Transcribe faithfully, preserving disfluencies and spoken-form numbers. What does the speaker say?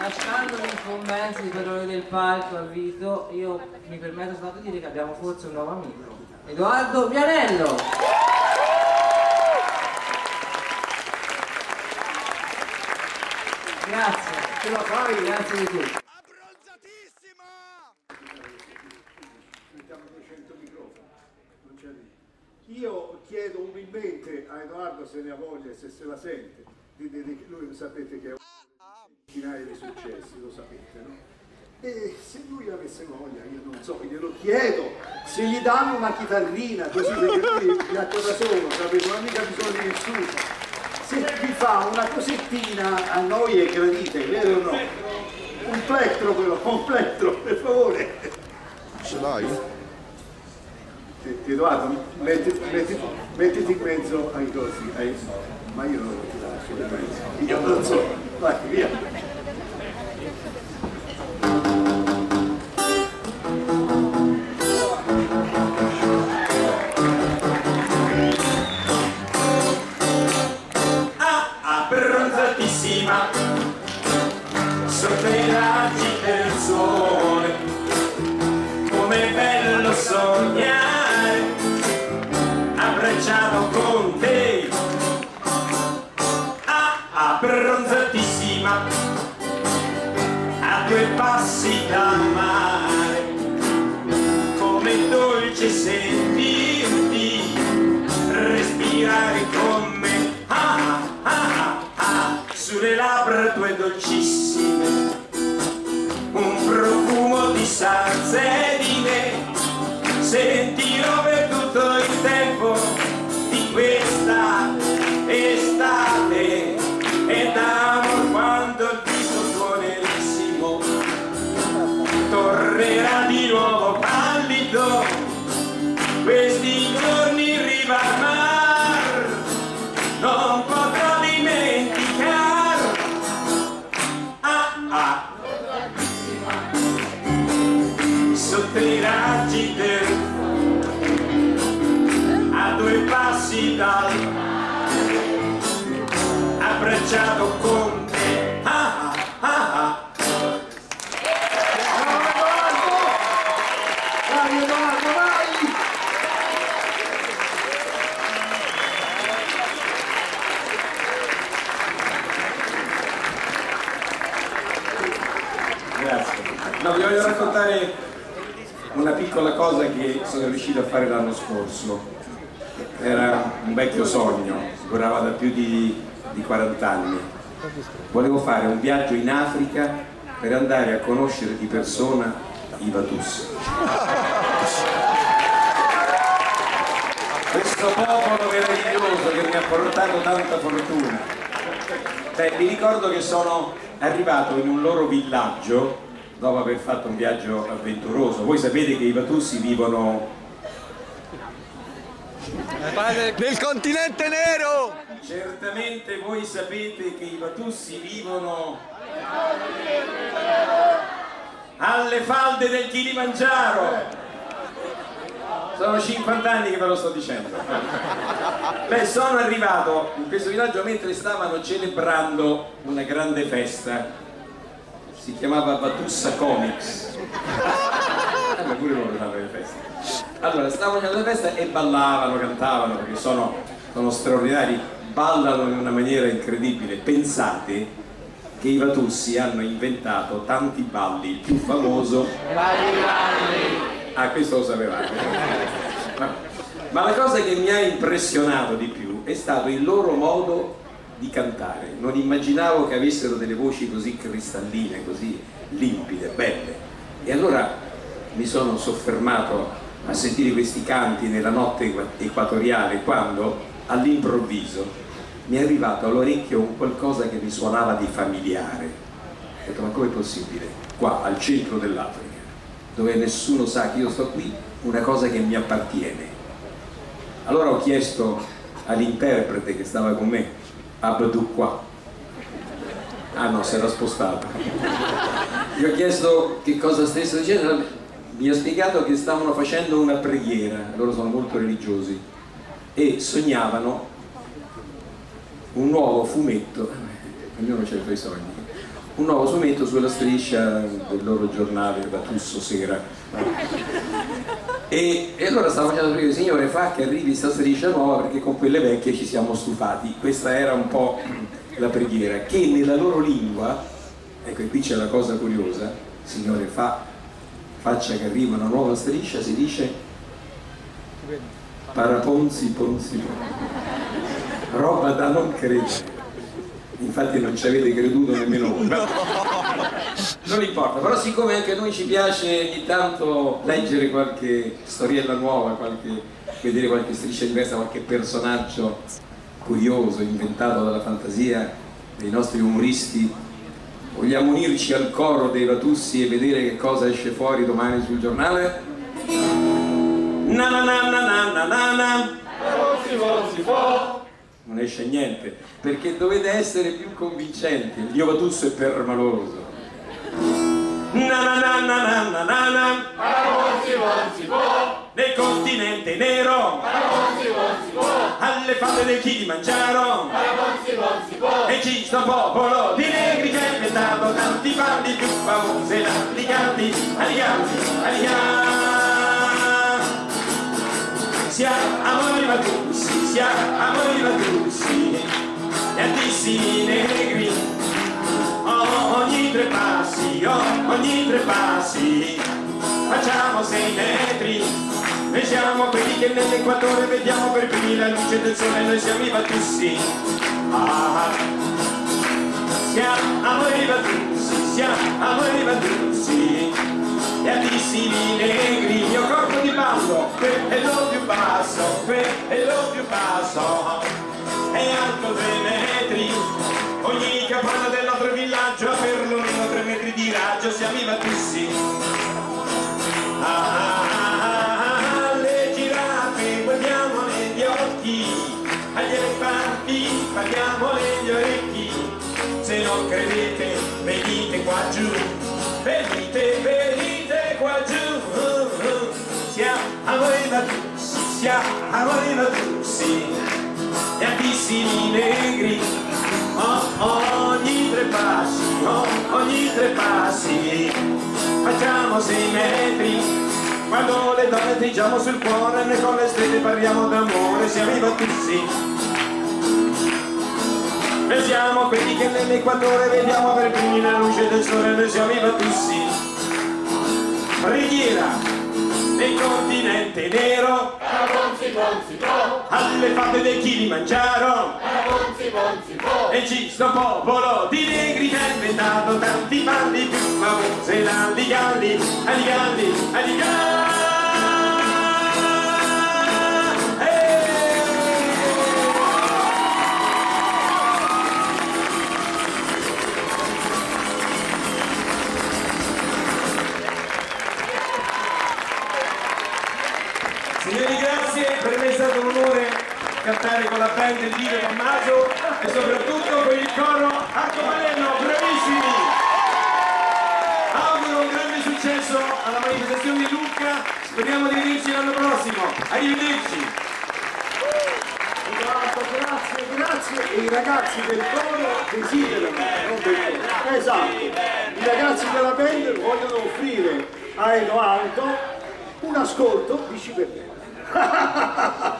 lasciando l'incombenza di padrone del palco a Vito, io mi permetto soltanto di dire che abbiamo forse un nuovo amico, Edoardo Vianello. Grazie, ce lo fai, grazie di tutto. Abbronzatissima! Mettiamo duecento microfoni, non c'è lì. Io chiedo umilmente a Edoardo, se ne ha voglia e se se la sente, di, di, di, lui sapete che è centinaia di successi, lo sapete, no? E se lui avesse voglia, io non so, glielo chiedo, se gli danno una chitarrina così, perché lui viaggia da solo, sapete, non ha mica bisogno di nessuno. Se vi fa una cosettina a noi è gradita, vero o no? Un plettro però, un plettro, per favore. Ce l'hai? Edoardo, mettiti, mettiti, mettiti in mezzo ai cosi, ai... ma io non lo lascio in mezzo, io non so, vai, via. Abbronzatissima sotto i raggi del sole, com'è bello sognare abbracciato con te. Ah, abbronzatissima a due passi dal mare, come dolce sentirti respirare con me. Ah, ah, ah, sulle labbra tue dolcissime, un profumo di salsedine, sentirò per tutto il tempo di questa estate, ed amor quando il viso tuo nerissimo tornerà di nuovo pallido, questi giorni in riva al mar non potrò dimenticare. Ah, ah. Sotto i raggi del a due passi dal abbracciato con te. Ah, ah, ah. Vai Edoardo, vai! Grazie. No, vi voglio raccontare una piccola cosa che sono riuscito a fare l'anno scorso. Era un vecchio sogno, durava da più di, di quaranta anni. Volevo fare un viaggio in Africa per andare a conoscere di persona i Watus. Questo popolo meraviglioso che mi ha portato tanta fortuna. Beh, mi ricordo che sono arrivato in un loro villaggio dopo aver fatto un viaggio avventuroso. Voi sapete che i Watussi vivono nel continente nero! Certamente voi sapete che i Watussi vivono alle falde del Kilimangiaro. Sono cinquanta anni che ve lo sto dicendo. Beh, sono arrivato in questo villaggio mentre stavano celebrando una grande festa. Si chiamava Watussa Comics. Ma pure loro fanno le feste. Allora, stavano facendo la festa e ballavano, cantavano, perché sono, sono straordinari, ballano in una maniera incredibile. Pensate che i Watussi hanno inventato tanti balli, il più famoso... Ah, questo lo sapevate. Ma la cosa che mi ha impressionato di più è stato il loro modo di cantare. Non immaginavo che avessero delle voci così cristalline, così limpide, belle. E allora mi sono soffermato a sentire questi canti nella notte equatoriale, quando all'improvviso mi è arrivato all'orecchio un qualcosa che mi suonava di familiare. Ho detto, ma com'è possibile? Qua, al centro dell'Africa, dove nessuno sa che io sto qui, una cosa che mi appartiene. Allora ho chiesto all'interprete che stava con me, Abdou qua. Ah no, si era spostato. Gli ho chiesto che cosa stesse dicendo, mi ha spiegato che stavano facendo una preghiera, loro sono molto religiosi, e sognavano un nuovo fumetto, ognuno c'ha i suoi sogni, un nuovo fumetto sulla striscia del loro giornale Batusso Sera. E, e allora stavo facendo dire, signore, fa che arrivi sta striscia nuova perché con quelle vecchie ci siamo stufati. Questa era un po' la preghiera, che nella loro lingua, ecco, e qui c'è la cosa curiosa, signore, fa, faccia che arriva una nuova striscia, si dice paraponzi ponzi, roba da non credere. Infatti non ci avete creduto nemmeno voi. Non importa, però siccome anche a noi ci piace ogni tanto leggere qualche storiella nuova, qualche, vedere qualche striscia diversa, qualche personaggio curioso, inventato dalla fantasia dei nostri umoristi, vogliamo unirci al coro dei Batussi e vedere che cosa esce fuori domani sul giornale? Na na na na na na na na. Non si può, non si può. Non esce niente, perché dovete essere più convincenti. Il Dio Batusso è permaloso. Na na na na na na na na. Non si può, non si può. Nel continente nero. Non si può, non si può. Alle falde del Kilimangiaro. Non si può, non si può. E ci sta un popolo di negri che ha inventato tanti bandi più famosi. Aliganti, aliganti, aliganti. Siamo i Batussi, siamo i Batussi, e altissimi negri, oh, ogni tre passi, oh, ogni tre passi, facciamo sei metri, noi siamo quelli che nell'equatore vediamo per primi la luce del sole, noi siamo i Batussi, ah, siamo i Batussi, siamo i Batussi, e altissimi negri, il mio corpo di ballo, è lo più basso, è lo più basso, è alto tre metri, ogni capanna del nostro villaggio ha perlomeno tre metri di raggio, siamo i Batussi. Ah, ah, ah, ah, le giraffe guardiamo negli occhi, agli elefanti parliamo negli orecchi, se non credete venite qua giù, venite, venite qua giù, uh, uh. Siamo i Batussi, siamo i Batussi, e altissimi negri, oh, oh, ogni tre passi, oh, ogni tre passi, facciamo sei metri, quando le donne stringiamo sul cuore, noi con le stelle parliamo d'amore, siamo i Batussi. Noi siamo quelli che nell'equatore vediamo per primi la luce del sole, noi siamo i Batussi. Preghiera nel continente nero, alle falde del Kilimangiaro, e ci sta un popolo di negri che ha inventato tanti bandi più famosi, l'Aligalli, Aligalli, Aligalli. Signori, grazie, per me è stato un onore cantare con la band del Lido Tommaso e soprattutto con il coro Arcobaleno, bravissimi! Auguro un grande successo alla manifestazione di Lucca, speriamo di vederci l'anno prossimo, arrivederci! Grazie, grazie, e i ragazzi del coro desiderano, non del coro, esatto, i ragazzi della band vogliono offrire a Edoardo un ascolto di Cibernelli.